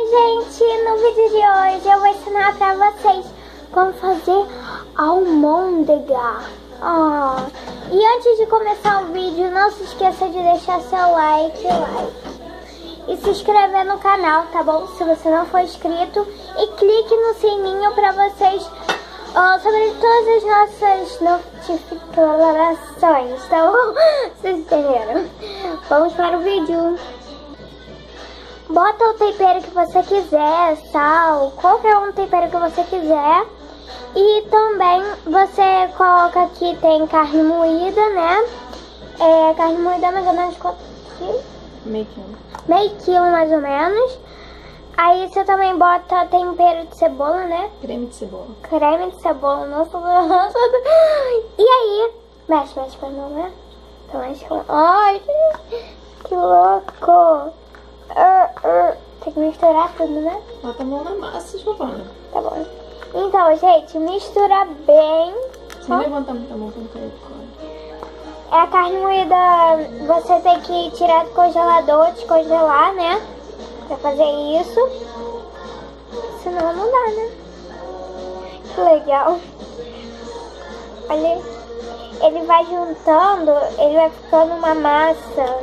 gente, no vídeo de hoje eu vou ensinar pra vocês como fazer almôndega. E antes de começar o vídeo, não se esqueça de deixar seu like e se inscrever no canal, tá bom? Se você não for inscrito, e clique no sininho pra vocês sobre todas as nossas notificações, tá bom? Vocês entenderam? Vamos para o vídeo. Bota o tempero que você quiser, sal, qualquer um tempero que você quiser. E também você coloca aqui, tem carne moída, né? Carne moída mais ou menos quanto quilos? Meio quilo. Meio quilo mais ou menos. Aí você também bota tempero de cebola, né? Creme de cebola. Creme de cebola, nossa. E aí, mexe pra não, né? Então mexe com... Ai, que louco. Tem que misturar tudo, né? Bota a mão na massa, Giovana. Tá bom. Então, gente, mistura bem. Sem levantar muito a mão pra não cair de cor. A carne moída, você tem que tirar do congelador, descongelar, né? Pra fazer isso. Senão não dá, né? Que legal. Olha, ele vai juntando, ele vai ficando uma massa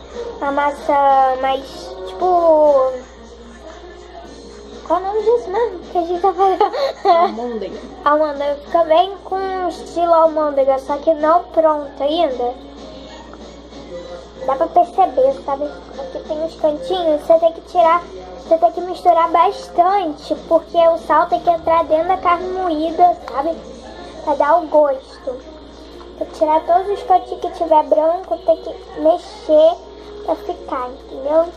mais, tipo... Qual é o nome disso mesmo que a gente tá fazendo? Almôndega. Almôndega. Fica bem com estilo almôndega, só que não pronto ainda. Dá pra perceber, sabe? Aqui tem os cantinhos, você tem que tirar, você tem que misturar bastante, porque o sal tem que entrar dentro da carne moída, sabe? Pra dar o gosto. Tem que tirar todos os cantinhos que tiver branco, tem que mexer pra ficar, entendeu?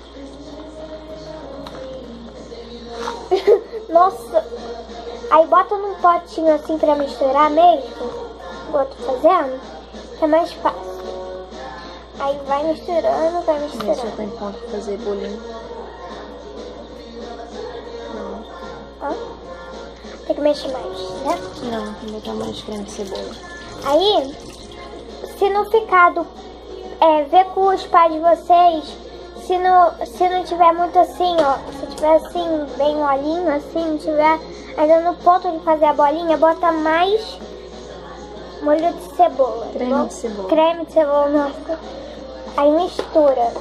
Nossa! Aí bota num potinho assim pra misturar mesmo. Igual eu tô fazendo, que é mais fácil. Aí vai misturando, vai misturando. Esse já tá em ponto pra fazer bolinho. Não. Ó. Tem que mexer mais, né? Não, tem que botar mais creme de cebola. Aí, se não ficar vê com os pais de vocês, se não tiver muito assim, ó, se tiver assim, bem molinho, assim, não tiver ainda no ponto de fazer a bolinha, bota mais molho de cebola. Creme de cebola. Creme de cebola, nossa. Aí mistura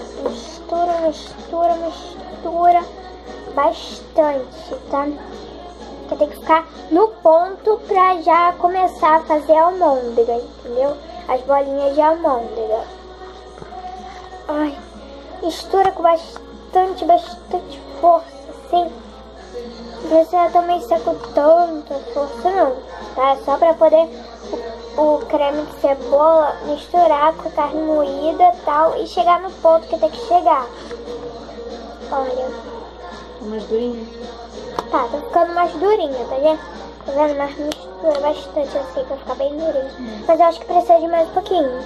bastante, tá? Porque tem que ficar no ponto pra já começar a fazer a almôndega, entendeu? As bolinhas de almôndega. Ai, mistura com bastante força, assim. Não precisa também ser com tanta força, não, tá? Só pra poder o creme de cebola misturar com a carne moída e tal, e chegar no ponto que tem que chegar. Olha. Mais durinho? Tá ficando mais durinha, tá vendo? Tá vendo? Mas mistura bastante assim pra ficar bem durinho. Mas eu acho que precisa de mais um pouquinho.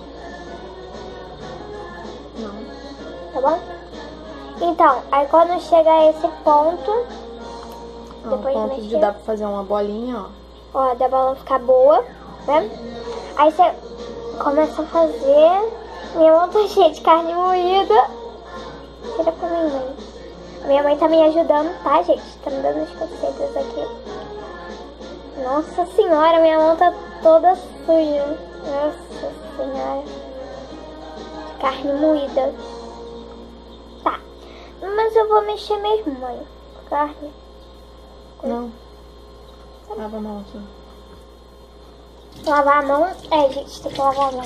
Não. Tá bom? Então, aí quando chega a esse ponto, depois ponto de dar pra fazer uma bolinha, ó. Ó, da bola ficar boa, né? Aí você começa a fazer. Minha mão tá cheia de carne moída. Tira pra mim, mãe. Minha mãe tá me ajudando, tá, gente? Tá me dando os conceitos aqui. Nossa senhora, minha mão tá toda suja. Nossa senhora. Carne moída. Tá. Mas eu vou mexer mesmo, mãe. Carne. Não. Lava a mão aqui. Lavar a mão? Gente, tem que lavar a mão.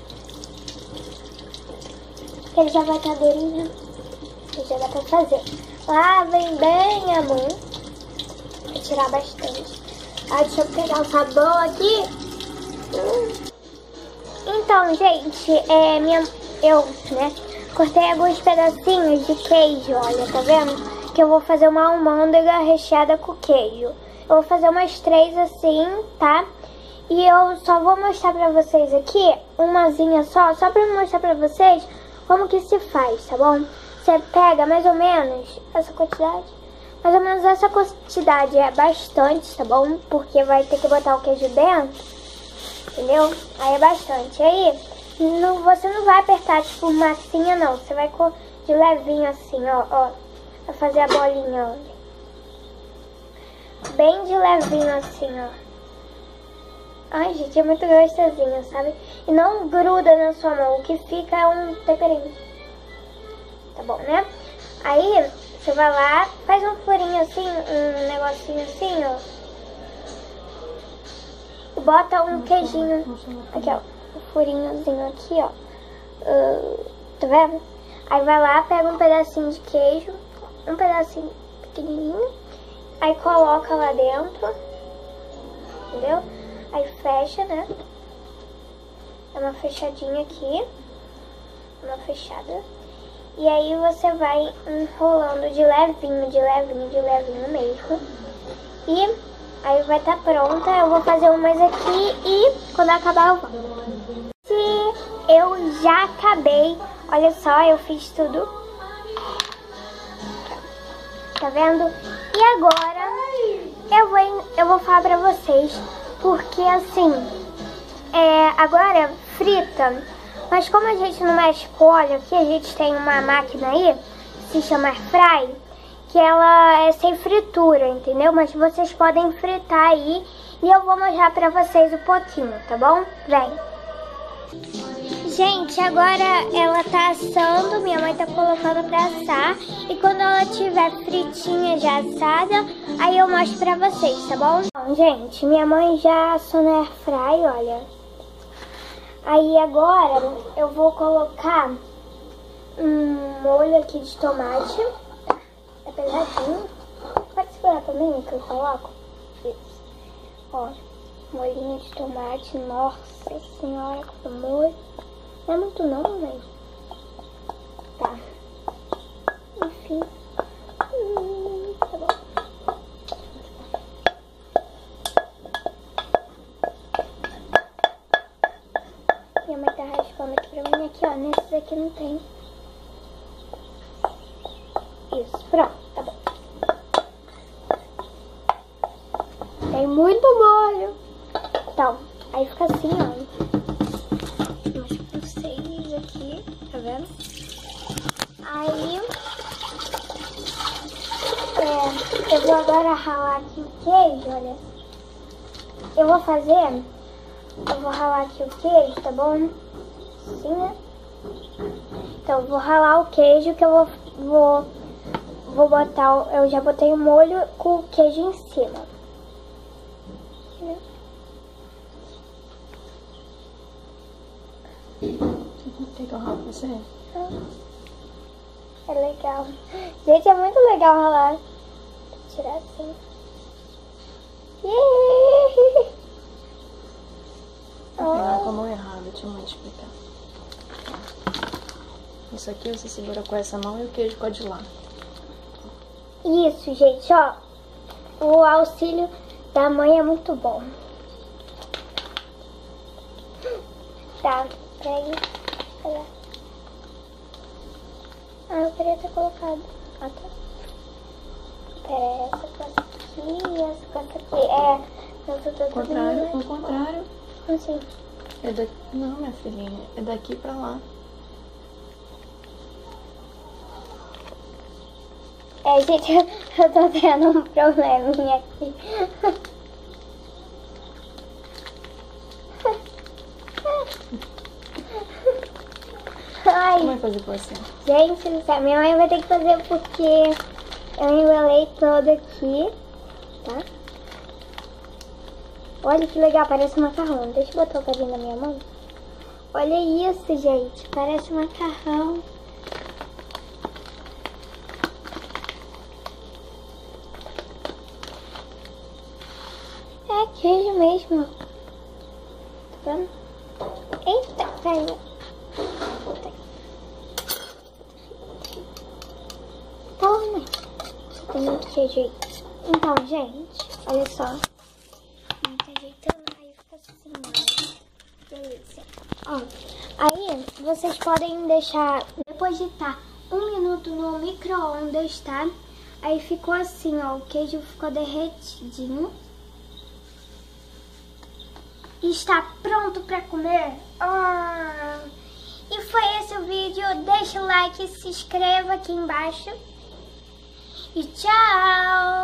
Porque ele já vai estar durinho. E já dá pra fazer. Lavem bem a mão. Vou tirar bastante. Deixa eu pegar o sabão aqui. Então, gente, eu, né, cortei alguns pedacinhos de queijo, olha, tá vendo? Que eu vou fazer uma almôndega recheada com queijo. Eu vou fazer umas 3 assim, tá? E eu só vou mostrar pra vocês aqui, umazinha só pra mostrar pra vocês como que se faz, tá bom? Você pega mais ou menos essa quantidade. Mais ou menos essa quantidade é bastante, tá bom? Porque vai ter que botar o queijo dentro, entendeu? Aí é bastante. Aí, você não vai apertar tipo massinha, não. Você vai de levinho assim, ó. Pra fazer a bolinha, olha. Bem de levinho assim, ó. Ai, gente, é muito gostosinho, sabe? E não gruda na sua mão, o que fica é um temperinho. Tá bom, né? Aí, você vai lá, faz um furinho assim, um negocinho assim, ó. E bota um queijinho. Aqui, ó. Um furinhozinho aqui, ó. Tá vendo? Aí vai lá, pega um pedacinho de queijo, um pedacinho pequenininho, aí coloca lá dentro, entendeu? Aí fecha, né? É uma fechadinha aqui, uma fechada. E aí você vai enrolando de levinho, de levinho, de levinho mesmo. E aí vai estar pronta. Eu vou fazer umas aqui e quando acabar eu volto. Se eu já acabei, olha só, eu fiz tudo. Tá vendo? E agora eu vou falar pra vocês, porque assim, agora frita, mas como a gente não mexe com óleo, aqui a gente tem uma máquina aí, se chama Airfry, que ela é sem fritura, entendeu? Mas vocês podem fritar aí e eu vou mostrar pra vocês um pouquinho, tá bom? Vem! Gente, agora ela tá assando, minha mãe tá colocando pra assar. E quando ela tiver fritinha já assada, aí eu mostro pra vocês, tá bom? Bom, gente, minha mãe já assou na airfry, olha. Aí agora eu vou colocar um molho aqui de tomate. É pesadinho. Pode segurar pra mim que eu coloco? Isso. Ó, molhinho de tomate, nossa senhora, que molho. Não é muito não, mãe. Tá. Enfim. Tá bom. Minha mãe tá raspando aqui pra mim. Aqui, ó. Nesses aqui não tem. Isso. Pronto. Tá bom. Tem muito molho. Então, aí fica assim, ó. Aqui, tá vendo? Aí eu vou agora ralar aqui o queijo, olha. Eu vou ralar aqui o queijo, tá bom? Assim, né? Então eu vou ralar o queijo que eu vou botar, eu já botei o molho com o queijo em cima. Quer que eu ralo pra você? É legal. Gente, é muito legal ralar. Vou tirar assim. Pegar com a mão errada, deixa eu te explicar. Isso aqui você segura com essa mão e o queijo com a de lá. Isso, gente, ó. O auxílio da mãe é muito bom. Tá, peraí. Eu queria ter colocado. Ah, tá. Pera, essa coisa aqui e essa coisa aqui. Ao contrário. Assim. É daqui. Não, minha filhinha. É daqui pra lá. Gente, eu tô tendo um probleminha aqui. Ai. Como vai fazer com você? Gente, minha mãe vai ter que fazer porque eu enrolei todo aqui, tá? Olha que legal, parece macarrão. Deixa eu botar o cabinho na minha mão. Olha isso, gente, parece macarrão. É queijo mesmo. Tá vendo? Eita, caiu. Toma. Tem muito queijo aí. Então, gente, olha só. Tá ajeitando, aí fica assim, ó. Delícia. Ó, aí vocês podem deixar, depois de estar 1 minuto no micro-ondas, tá? Aí ficou assim, ó, o queijo ficou derretidinho. E está pronto pra comer. E foi esse o vídeo. Deixa o like, se inscreva aqui embaixo. e tchau!